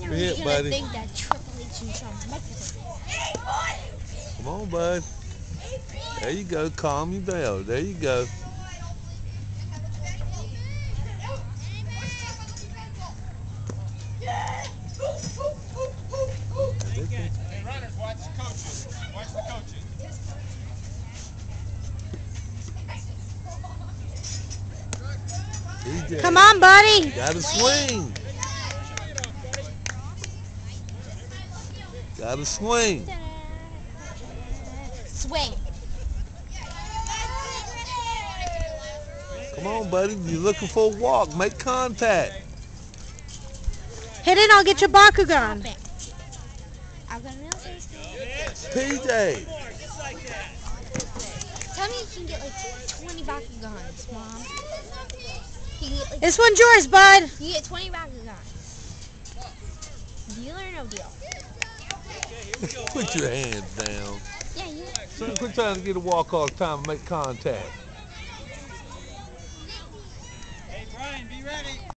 Everyone's gonna buddy. think that Triple H and Shawn Michaels. Come on, bud. There you go. Calm you down. There you go. Hey, runners, watch the coaches. Watch the coaches. DJ, Come on, buddy. gotta swing. Gotta swing. Swing. Come on, buddy. You're looking for a walk. Make contact. Hit it, I'll get your Bakugan. I'm gonna know this. PJ. Tell me you can get like 20 Bakugans, Mom. You can get, like, This one's yours, bud. you get 20 Bakugans. Deal or no deal? Put your hands down. Yeah, you. Son, quit trying to get a walk all the time and make contact. Hey, Brian, be ready.